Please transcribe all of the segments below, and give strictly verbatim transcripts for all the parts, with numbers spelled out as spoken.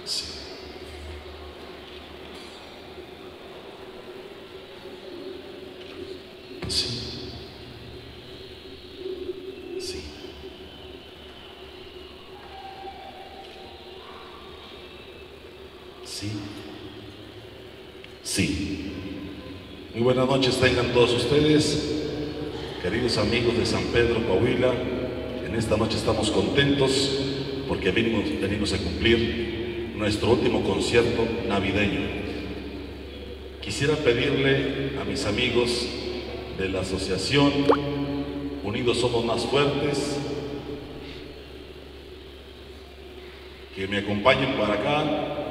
Sí. Sí. Sí. Sí. Sí. Muy buenas noches tengan todos ustedes, queridos amigos de San Pedro, Coahuila. En esta noche estamos contentos porque venimos, venimos a cumplir nuestro último concierto navideño. Quisiera pedirle a mis amigos de la asociación Unidos Somos Más Fuertes que me acompañen para acá.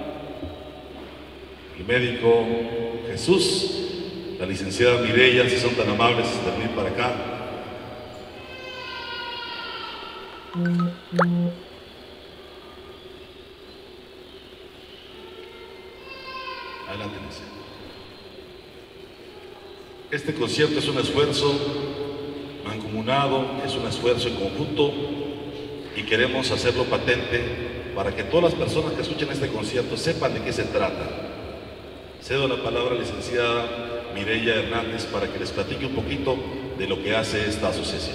El médico Jesús, la licenciada Mireya, si son tan amables de venir para acá. Adelante, Nancy. Este concierto es un esfuerzo mancomunado, es un esfuerzo en conjunto y queremos hacerlo patente para que todas las personas que escuchen este concierto sepan de qué se trata. Cedo la palabra a la licenciada Mireya Hernández para que les platique un poquito de lo que hace esta asociación.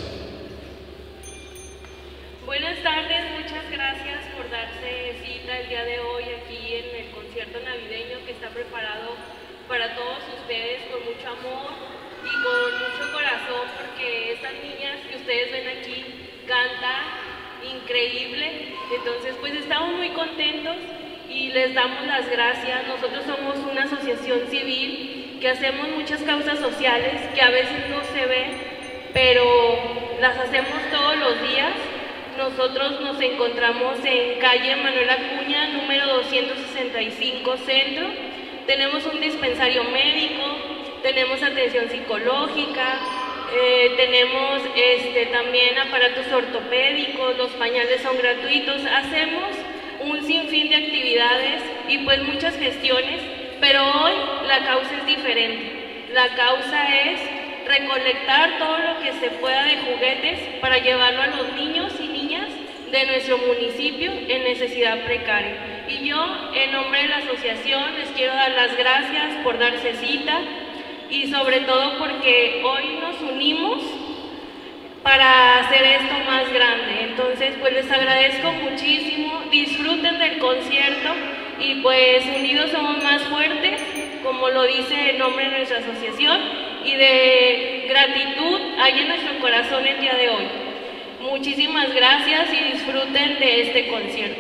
Buenas tardes, muchas gracias por darse cita el día de hoy aquí en el concierto navideño que está preparado para todos ustedes con mucho amor y con mucho corazón, porque estas niñas que ustedes ven aquí cantan increíble. Entonces pues estamos muy contentos y les damos las gracias. Nosotros somos una asociación civil que hacemos muchas causas sociales que a veces no se ven, pero las hacemos todos los días. Nosotros nos encontramos en calle Manuel Acuña, número doscientos sesenta y cinco, Centro. Tenemos un dispensario médico, tenemos atención psicológica, eh, tenemos este, también aparatos ortopédicos, los pañales son gratuitos. Hacemos un sinfín de actividades y pues muchas gestiones, pero hoy la causa es diferente. La causa es recolectar todo lo que se pueda de juguetes para llevarlo a los niños y niñas de nuestro municipio en necesidad precaria. Y yo, en nombre de la asociación, les quiero dar las gracias por darse cita y sobre todo porque hoy nos unimos para hacer esto más grande. Entonces, pues les agradezco muchísimo, disfruten del concierto y pues unidos somos más fuertes, como lo dice el nombre de nuestra asociación, y de gratitud hay en nuestro corazón el día de hoy. Muchísimas gracias y disfruten de este concierto.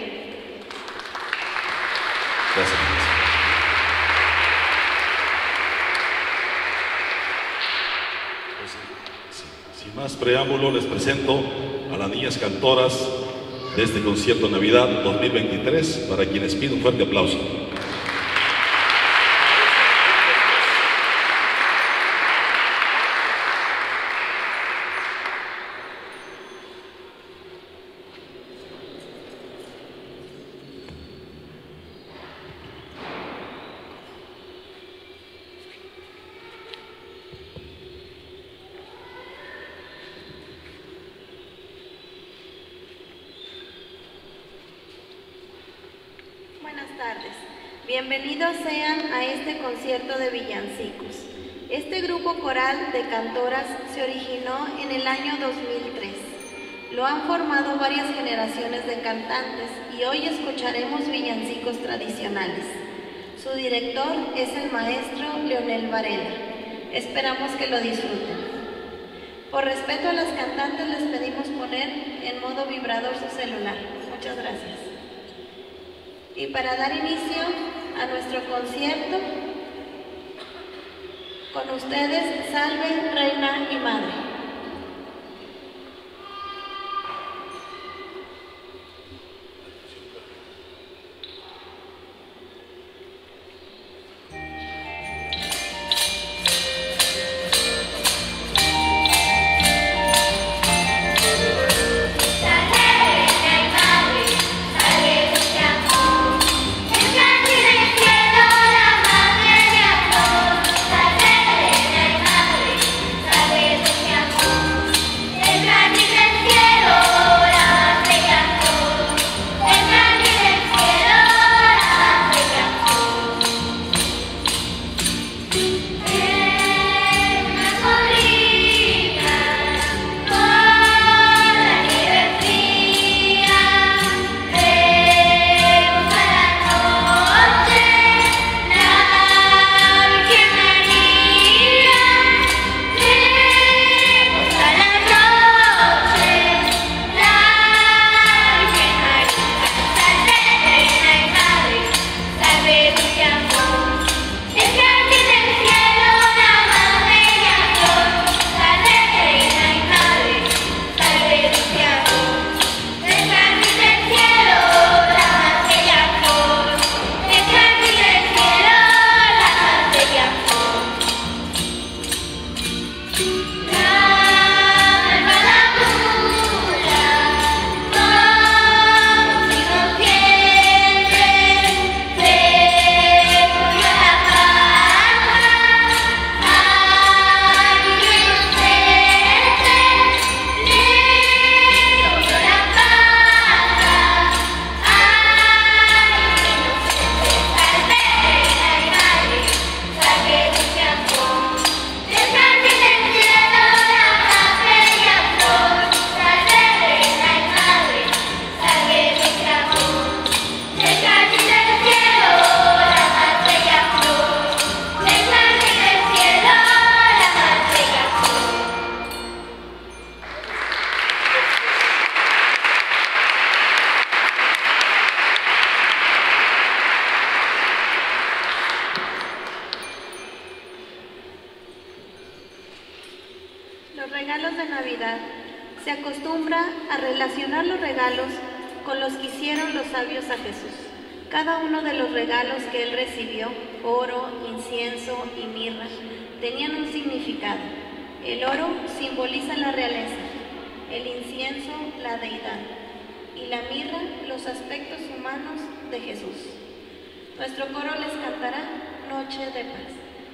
Gracias. Sin más preámbulo, les presento a las niñas cantoras de este concierto Navidad dos mil veintitrés, para quienes pido un fuerte aplauso. Buenas tardes. Bienvenidos sean a este concierto de villancicos. Este grupo coral de cantoras se originó en el año dos mil tres. Lo han formado varias generaciones de cantantes y hoy escucharemos villancicos tradicionales. Su director es el maestro Leonel Varela. Esperamos que lo disfruten. Por respeto a las cantantes les pedimos poner en modo vibrador su celular. Muchas gracias. Y para dar inicio a nuestro concierto, con ustedes, Salve, Reina y Madre. Salve, regalos de Navidad, se acostumbra a relacionar los regalos con los que hicieron los sabios a Jesús. Cada uno de los regalos que él recibió, oro, incienso y mirra, tenían un significado. El oro simboliza la realeza, el incienso la deidad y la mirra los aspectos humanos de Jesús. Nuestro coro les cantará Noche de Paz.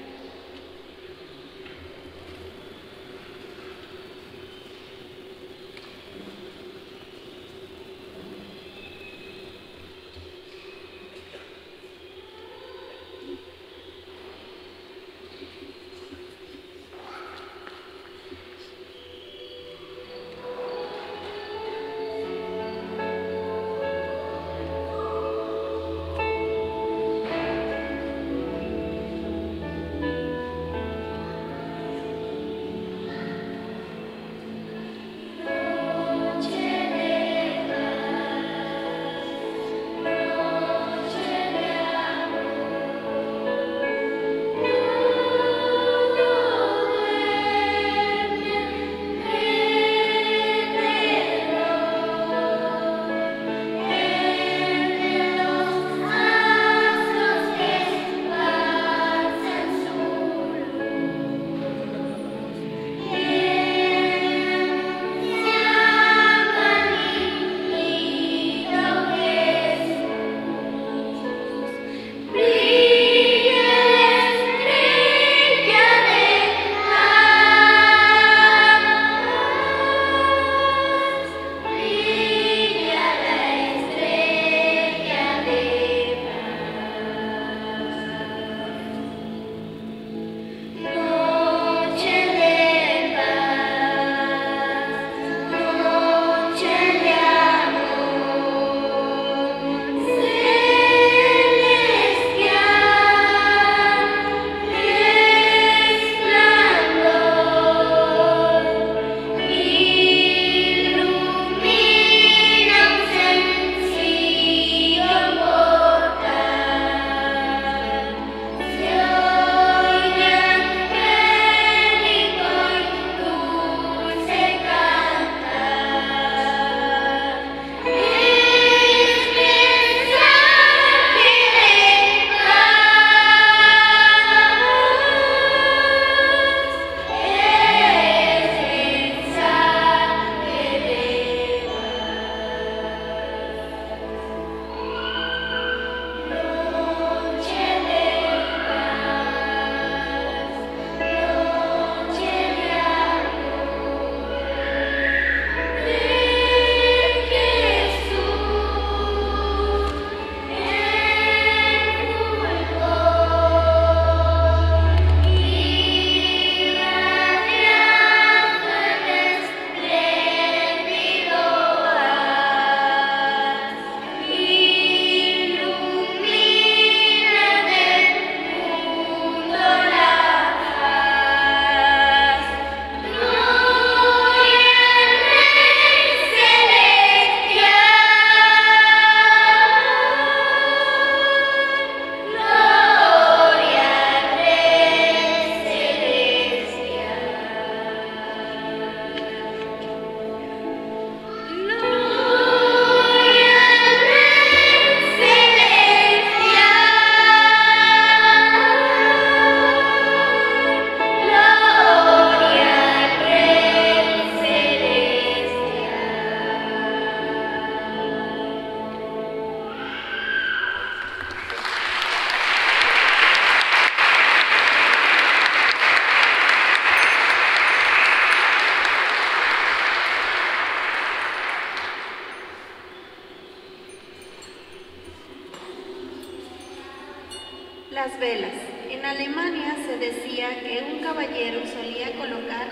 Las velas. En Alemania se decía que un caballero solía colocar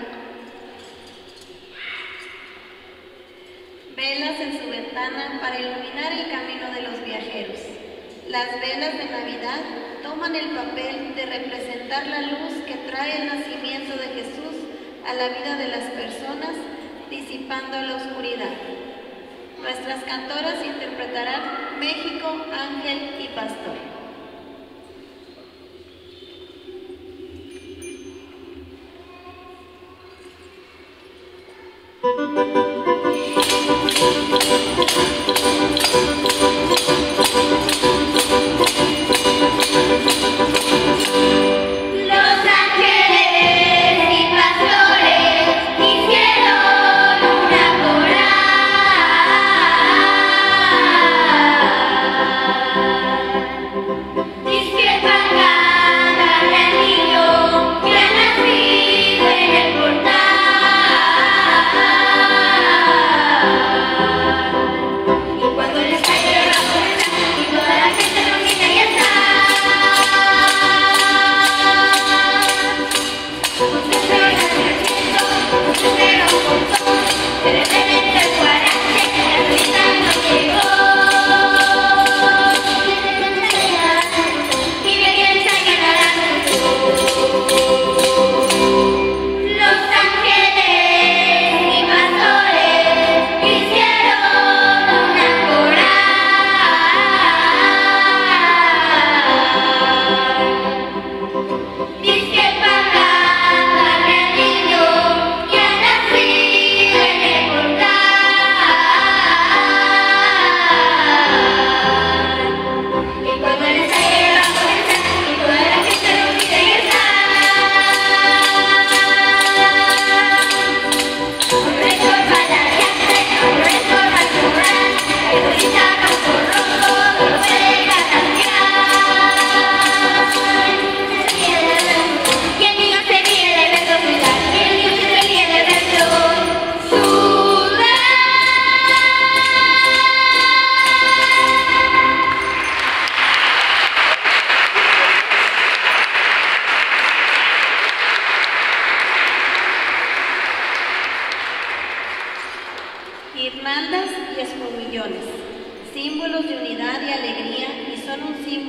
velas en su ventana para iluminar el camino de los viajeros. Las velas de Navidad toman el papel de representar la luz que trae el nacimiento de Jesús a la vida de las personas, disipando la oscuridad. Nuestras cantoras interpretarán México, Ángel y Pastor.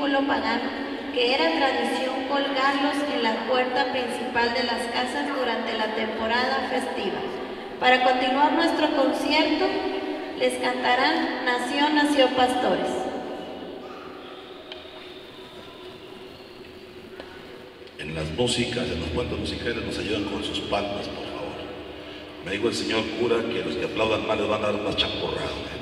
símbolo pagano que era tradición colgarlos en la puerta principal de las casas durante la temporada festiva. Para continuar nuestro concierto, les cantarán Nació, nació Pastores. En las músicas, en los puentes musicales, nos ayudan con sus palmas, por favor. Me dijo el señor cura que los que aplaudan mal les van a dar más champurrado. ¿eh?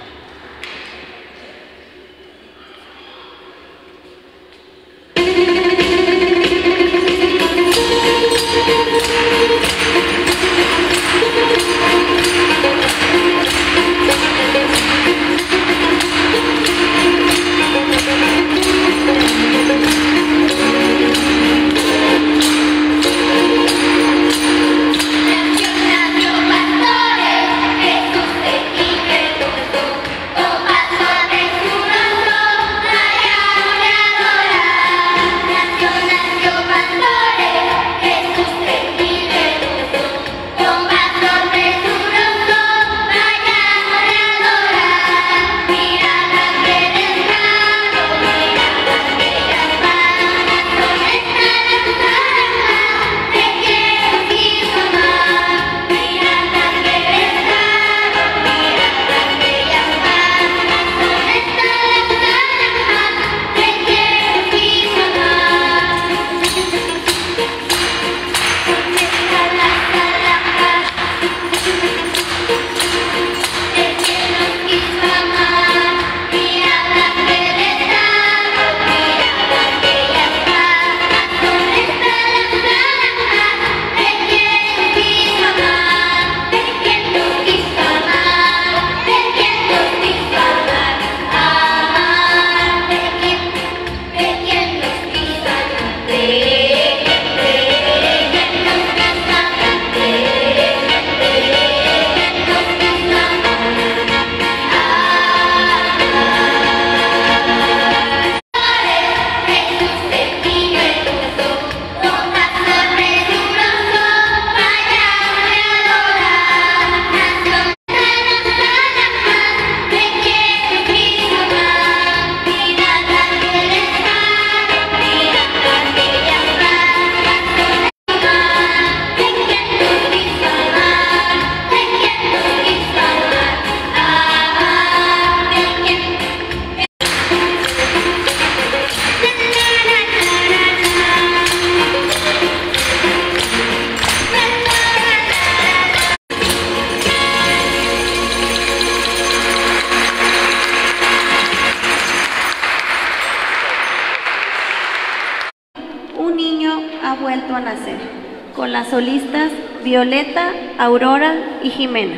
vuelto a nacer, con las solistas Violeta, Aurora y Jimena.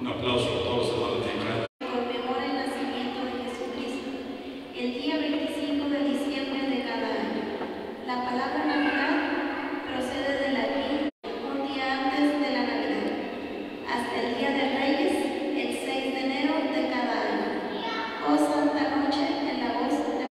Un aplauso a todos los hermanos de Icán. Conmemora el nacimiento de Jesucristo, el día veinticinco de diciembre de cada año. La palabra Navidad procede del latín un día antes de la Navidad, hasta el Día de Reyes, el seis de enero de cada año. Oh Santa Noche, en la voz de...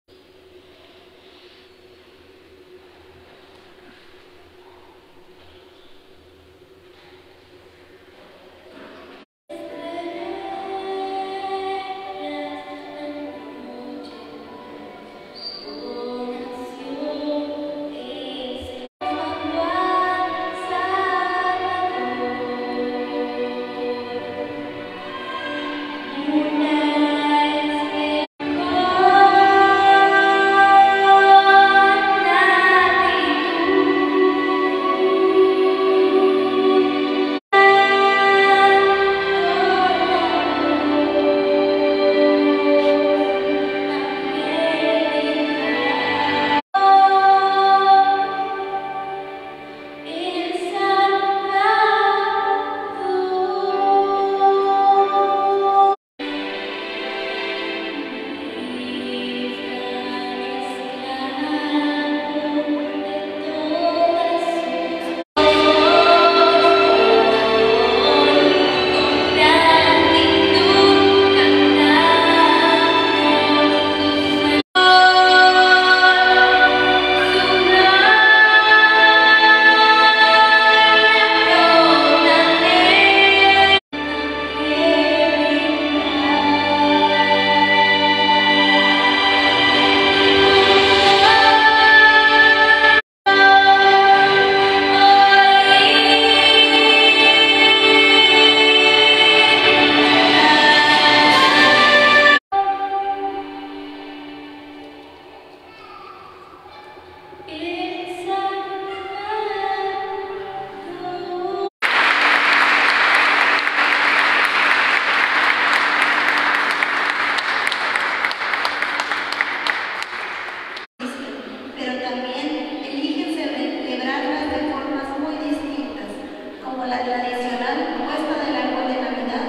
Pero también eligen celebrarlas de formas muy distintas, como la tradicional puesta del árbol de Navidad.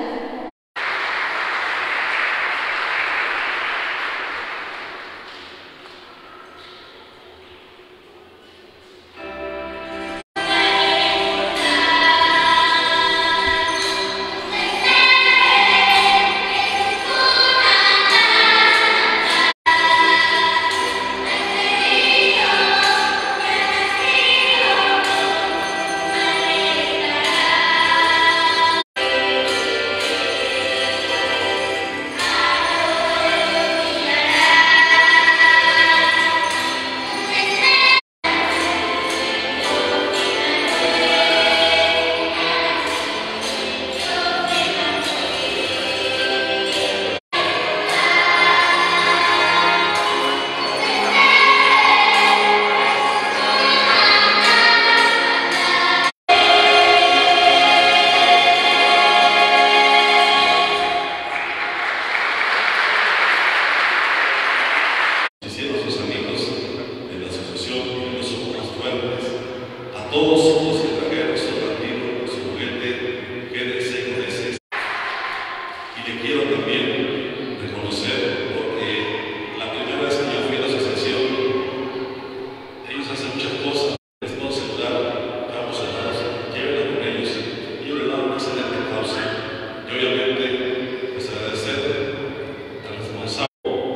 Hicieron sus amigos de la asociación y los somos más fuertes. A todos los que trajeron su partido, su juguete, quédense con ese. Y le quiero también reconocer, porque la primera vez que yo fui a la asociación, ellos hacen muchas cosas. Les puedo asegurar, vamos hermanos, llévenla con ellos. Yo le daba una excelente causa. Y obviamente, pues agradecer al responsable.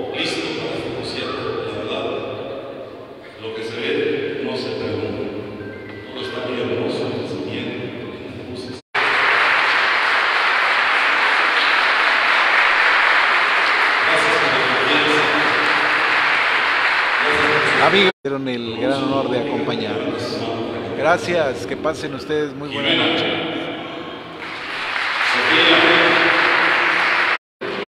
Lo que se ve no se pregunta. Todo está muy hermoso, bien, con las luces. Gracias por la confianza. Amigos, tuvieron el gran honor de acompañarnos. Gracias, que pasen ustedes muy buena noche.